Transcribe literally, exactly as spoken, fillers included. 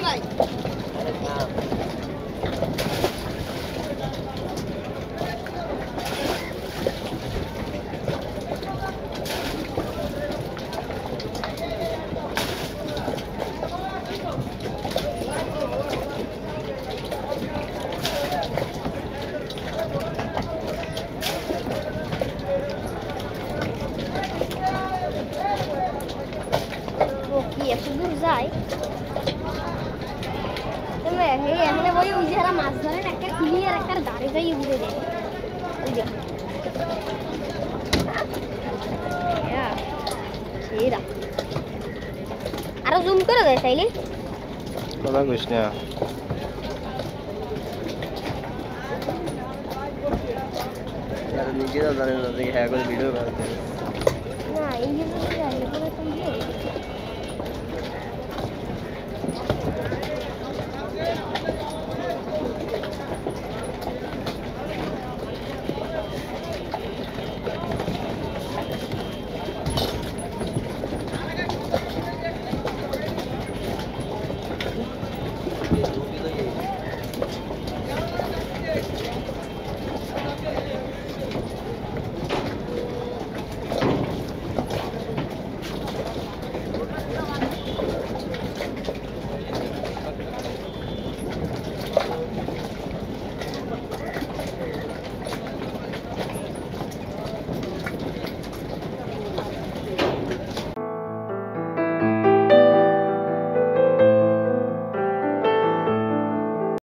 যাই তবে হে এখানে ওই ওই যারা মাছ ধরেন একটা ক্লিয়ার একটা দাঁড়িয়ে যাই উড়ে দেয় ওই দেখ সেরা আরো জুম করে দেয় চাইলে কথা কইস না यार नीचे तो जाने लगे है कोई वीडियो बनाते हैं ना ये तो जाने पूरा समझो Thank you.